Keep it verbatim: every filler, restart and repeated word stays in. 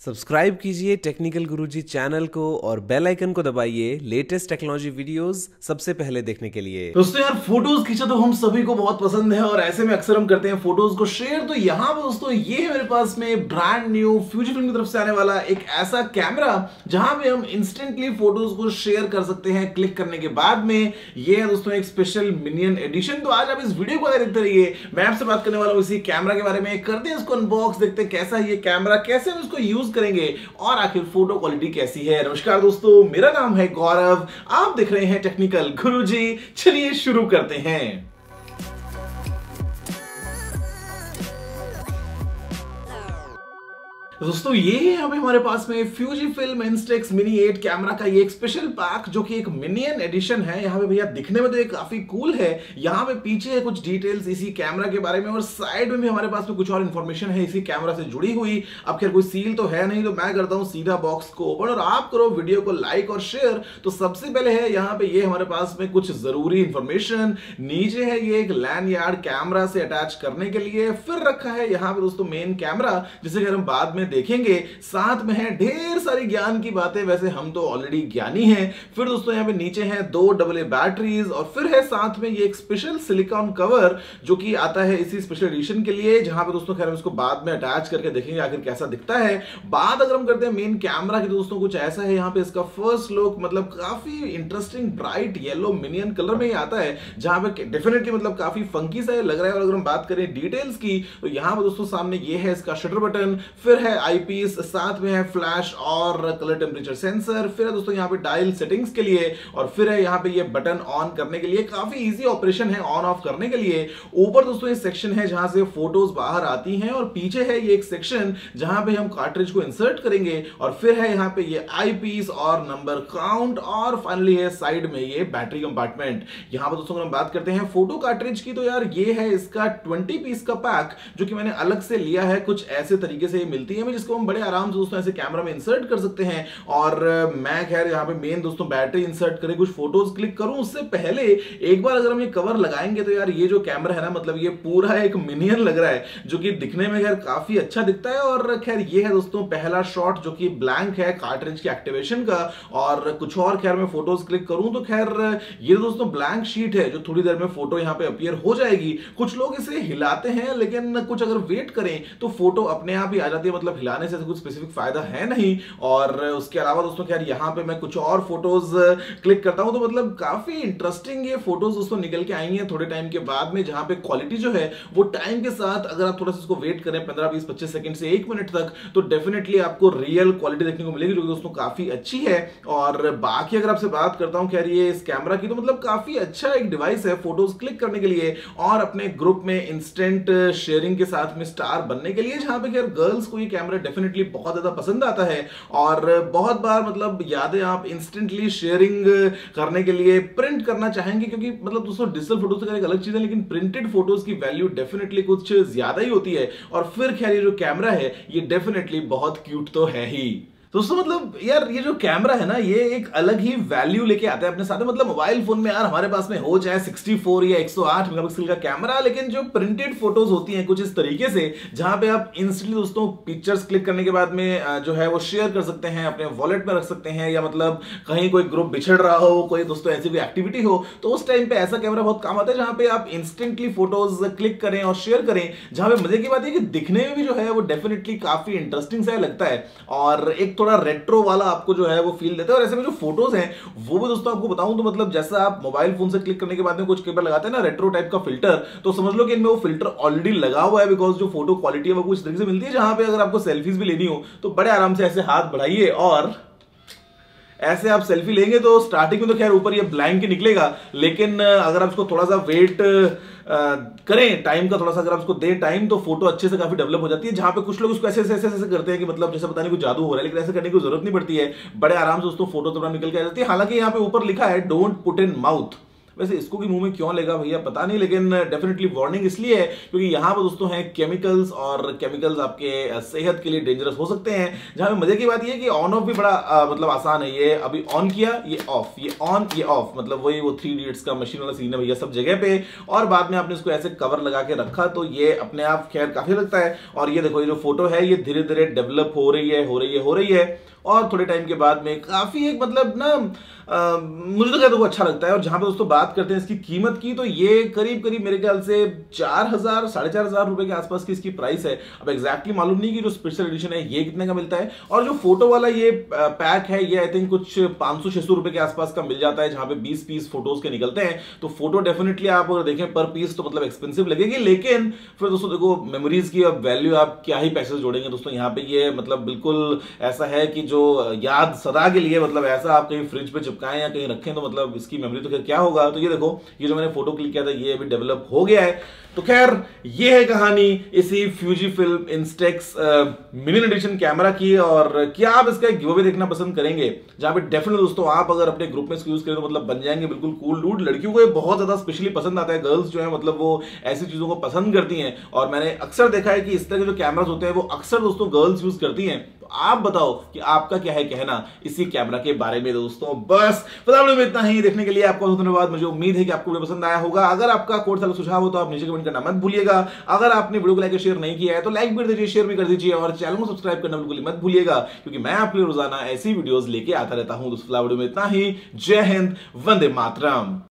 Subscribe कीजिए technical गुरुजी channel को और बेल आइकन को दबाइए लेटेस्ट टेक्नोलॉजी वीडियोस सबसे पहले देखने के लिए। दोस्तों यार फोटोज खींचा तो हम सभी को बहुत पसंद है और ऐसे में अक्सर हम करते हैं फोटोज को शेयर। तो यहाँ पे दोस्तों ये है मेरे पास में ब्रांड न्यू फ्यूजीफिल्म की तरफ से आने वाला एक ऐसा कैमरा जहां पे हम इंस्टेंटली फोटोज को शेयर कर सकते हैं क्लिक करने के बाद में। ये है दोस्तों एक स्पेशल मिनियन एडिशन। तो आज आप इस वीडियो को आगे देखते रहिए। मैं आपसे बात करने वाला हूँ इसी कैमरा के बारे में। करते हैं इसको अनबॉक्स, देखते हैं कैसा है ये कैमरा, कैसे हम इसको यूज करेंगे और आखिर फोटो क्वालिटी कैसी है। नमस्कार दोस्तों, मेरा नाम है गौरव, आप देख रहे हैं टेक्निकल गुरुजी। चलिए शुरू करते हैं। दोस्तों ये है अभी हमारे पास में Fujifilm Instax mini eight camera का ये एक स्पेशल पैक जो कि एक मिनियन एडिशन है। यहाँ पे भैया दिखने में तो ये काफी कूल है। यहाँ पे पीछे है कुछ डिटेल्स इसी कैमरा के बारे में और साइड में भी हमारे पास में कुछ और इन्फॉर्मेशन है इसी कैमरा से जुड़ी हुई। अब खैर कोई सील तो है नहीं, तो मैं करता हूँ सीधा बॉक्स को ओपन और आप करो वीडियो को लाइक और शेयर। तो सबसे पहले है यहाँ पे ये हमारे पास में कुछ जरूरी इंफॉर्मेशन। नीचे है ये एक लैन यार्ड कैमरा से अटैच करने के लिए। फिर रखा है यहाँ पे दोस्तों मेन कैमरा जिसे हम बाद में देखेंगे। साथ में है ढेर सारी ज्ञान की बातें, वैसे हम तो ऑलरेडी ज्ञानी हैं। फिर दोस्तों यहाँ पे नीचे हैं दो डबल ए बैटरीज और फिर है साथ में ये एक स्पेशल सिलिकॉन कवर जो कि आता है इसी स्पेशल एडिशन के लिए, जहां पे दोस्तों खैर हम इसको बाद में अटैच करके देखेंगे आखिर कैसा दिखता है। बात अगर हम करते हैं मेन कैमरा की, दोस्तों कुछ ऐसा है यहाँ पे इसका फर्स्ट लुक, मतलब काफी interesting bright yellow Minion colour में ही आता है, जहां पे डेफिनेटली मतलब काफी फंकी सा लग रहा है। और अगर हम बात करें डिटेल्स की तो यहाँ पे दोस्तों सामने ये है इसका शटर बटन, फिर है आईपीस, साथ में है फ्लैश और कलर टेम्परेचर सेंसर, फिर है दोस्तों यहाँ पे डायल सेटिंग्स के लिए और फिर है यहाँ पे ये बटन ऑन करने के लिए। काफी इजी ऑपरेशन है ऑन ऑफ करने के लिए। ऊपर दोस्तों ये सेक्शन है जहां से फोटोज बाहर आती हैं और पीछे है ये एक सेक्शन जहां पे हम कार्ट्रिज को इंसर्ट करेंगे और फिर है यहाँ पे ये आईपीस और नंबर काउंट और फाइनली है साइड में ये बैटरी कंपार्टमेंट। यहाँ पर दोस्तों हम बात करते हैं फोटो कार्ट्रिज की, तो यार ये है इसका ट्वेंटी पीस का पैक जो कि मैंने अलग से लिया है। कुछ ऐसे तरीके से ये मिलती है जिसको हम बड़े आराम से दोस्तों ऐसे कैमरा में इंसर्ट कर सकते हैं। और मैं खैर यहाँ पे मेन दोस्तों बैटरी इंसर्ट करें, कुछ फोटोज क्लिक करूं उससे पहले एक बार अगर हम ये कवर लगाएंगे तो यार ये जो कैमरा है ना, मतलब ये पूरा एक मिनियन लग रहा है जो कि दिखने में खैर काफी अच्छा दिखता है। और खैर ये है दोस्तों पहला शॉट जो कि ब्लैंक है कार्ट्रिज के एक्टिवेशन का। और कुछ और खैर मैं फोटोज क्लिक करूं तो खैर ये दोस्तों ब्लैंक शीट है जो थोड़ी देर में फोटो यहाँ पे अपीयर हो जाएगी। कुछ लोग इसे हिलाते हैं लेकिन कुछ अगर वेट करें तो फोटो अपने आप ही आ जाती है, मतलब हिलाने से कुछ स्पेसिफिक फायदा है नहीं। और उसके अलावा दोस्तों खैर यहाँ पे मैं कुछ और फोटोज क्लिक करता हूं तो मतलब काफी इंटरेस्टिंग ये फोटोज दोस्तों निकल के आई हैं थोड़े टाइम के बाद में, जहां पे क्वालिटी जो है वो टाइम के साथ अगर आप थोड़ा सा इसको वेट करें पंद्रह बीस पच्चीस सेकंड से एक मिनट तक तो डेफिनेटली आपको रियल क्वालिटी देखने को मिलेगी जो कि दोस्तों काफी अच्छी है। और बाकी अगर आपसे बात करता हूं खैर ये इस कैमरा की, तो मतलब काफी अच्छा एक डिवाइस है फोटोज क्लिक करने के लिए और अपने ग्रुप में इंस्टेंट शेयरिंग के साथ में स्टार बनने के लिए, जहां पे खैर गर्ल्स को ये कैमरा डेफिनेटली बहुत ज्यादा पसंद आता है। और बहुत बार मतलब यादें आप इंस्टेंटली शेयरिंग करने के लिए प्रिंट करना चाहेंगे, क्योंकि मतलब दोस्तों डिजिटल फोटोज का एक अलग चीज है लेकिन प्रिंटेड फोटोज की वैल्यू डेफिनेटली कुछ ज्यादा ही होती है। और फिर खैर ये जो कैमरा है ये डेफिनेटली बहुत क्यूट तो है ही। दोस्तों मतलब यार ये जो कैमरा है ना ये एक अलग ही वैल्यू लेके आता है अपने साथ। मतलब मोबाइल फोन में यार हमारे पास में हो चाहे सिक्सटी फोर या एक सौ आठ मेगापिक्सल का कैमरा, लेकिन जो प्रिंटेड फोटोज होती हैं कुछ इस तरीके से जहां पे आप इंस्टेंटली दोस्तों पिक्चर्स क्लिक करने के बाद में जो है वो शेयर कर सकते हैं, अपने वॉलेट में रख सकते हैं, या मतलब कहीं कोई ग्रुप बिछड़ रहा हो, कोई दोस्तों ऐसी कोई एक्टिविटी हो तो उस टाइम पे ऐसा कैमरा बहुत काम आता है जहां पे आप इंस्टेंटली फोटोज क्लिक करें और शेयर करें। जहां पे मजे की बात है कि दिखने में भी जो है वो डेफिनेटली काफी इंटरेस्टिंग सा लगता है और एक थोड़ा रेट्रो वाला आपको जो है वो फील देता है। और ऐसे में जो फोटोज हैं वो भी दोस्तों आपको बताऊं तो मतलब जैसा आप मोबाइल फोन से क्लिक करने के बाद में कुछ कैमरा लगाते हैं ना रेट्रो टाइप का फिल्टर, तो समझ लो कि इनमें वो फिल्टर ऑलरेडी लगा हुआ है, बिकॉज जो फोटो क्वालिटी है वो कुछ तरीके से मिलती है। जहां पे अगर आपको सेल्फीज भी लेनी हो तो बड़े आराम से ऐसे हाथ बढ़ाइए और ऐसे आप सेल्फी लेंगे तो स्टार्टिंग में तो खैर ऊपर ये ब्लैंक ही निकलेगा, लेकिन अगर आप इसको थोड़ा सा वेट करें टाइम का, थोड़ा सा अगर आप उसको दें टाइम तो फोटो अच्छे से काफी डेवलप हो जाती है। जहां पे कुछ लोग उसको ऐसे ऐसे ऐसे करते हैं कि मतलब जैसे पता नहीं कुछ जादू हो रहा है, लेकिन ऐसे करने की जरूरत नहीं पड़ती है, बड़े आराम से दोस्तों फोटो तो निकल के आ जाती है। हालांकि यहाँ पे ऊपर लिखा है डोंट पुट इन माउथ, वैसे इसको भी मुंह में क्यों लेगा भैया पता नहीं, लेकिन डेफिनेटली वार्निंग इसलिए है क्योंकि यहाँ पर दोस्तों है केमिकल्स, और केमिकल्स आपके सेहत के लिए डेंजरस हो सकते हैं। जहां पे मजे की बात ये है कि ऑन ऑफ भी बड़ा आ, मतलब आसान है। ये अभी ऑन किया, ये ऑफ, ये ऑन, ये ऑफ, मतलब वही वो थ्री इडियट्स का मशीन वाला सीन है भैया सब जगह पे। और बाद में आपने इसको ऐसे कवर लगा के रखा तो ये अपने आप खैर काफी लगता है। और ये देखो ये जो फोटो है ये धीरे धीरे डेवलप हो रही है हो रही है हो रही है और थोड़े टाइम के बाद में काफी एक मतलब ना आ, मुझे तो कहते वो अच्छा लगता है। और जहां पे दोस्तों बात करते हैं इसकी कीमत की, तो ये करीब करीब मेरे ख्याल से चार हजार साढ़े चार हजार रुपए के आसपास की इसकी प्राइस है। अब एग्जैक्टली मालूम नहीं कि जो स्पेशल एडिशन है ये कितने का मिलता है। और जो फोटो वाला ये पैक है ये आई थिंक कुछ पांच सौ छह सौ रुपए के आसपास का मिल जाता है, जहां पे बीस पीस फोटोज के निकलते हैं। तो फोटो डेफिनेटली आप अगर देखें पर पीस तो मतलब एक्सपेंसिव लगेगी, लेकिन फिर दोस्तों देखो मेमोरीज की अब वैल्यू आप क्या ही पैसे जोड़ेंगे दोस्तों। यहाँ पे ये मतलब बिल्कुल ऐसा है कि जो याद सदा के लिए, मतलब ऐसा आप कहीं फ्रिज पे चिपकाएं या कहीं रखें तो मतलब इसकी मेमोरी तो फिर क्या होगा। तो ये देखो ये जो मैंने फोटो क्लिक किया था ये अभी डेवलप हो गया है। तो खैर ये है कहानी इसी Fujifilm Instax Minion edition camera की। और क्या आप इसका एक गिवअवे देखना पसंद करेंगे, जहां पे डेफिनेटली दोस्तों आप अगर अपने ग्रुप में इसको यूज करें तो मतलब बन जाएंगे बिल्कुल कूल डूड। लड़कियों को ये बहुत ज्यादा स्पेशली पसंद आता है, गर्ल्स जो है मतलब वो ऐसी चीजों को पसंद करती हैं। और मैंने अक्सर देखा है कि इस तरह के जो कैमरास होते हैं वो अक्सर दोस्तों गर्ल्स यूज करती हैं। तो आप बताओ कि आपका क्या है कहना इसी कैमरा के बारे में दोस्तों। बस वीडियो में इतना ही, देखने के लिए आपको बहुत धन्यवाद। मुझे उम्मीद है कि आपको वीडियो पसंद आया होगा। अगर आपका कोई सा सुझाव हो तो आप नीचे कमेंट करना मत भूलिएगा। अगर आपने वीडियो को लाइक और शेयर नहीं किया है तो लाइक भी कर दीजिए, शेयर भी कर दीजिए और चैनल को सब्सक्राइब करना बिल्कुल मत भूलिएगा, क्योंकि मैं आपके लिए रोजाना ऐसी वीडियोस लेके आता रहता हूं। दोस्तों वीडियो में इतना ही। जय हिंद, वंदे मातरम।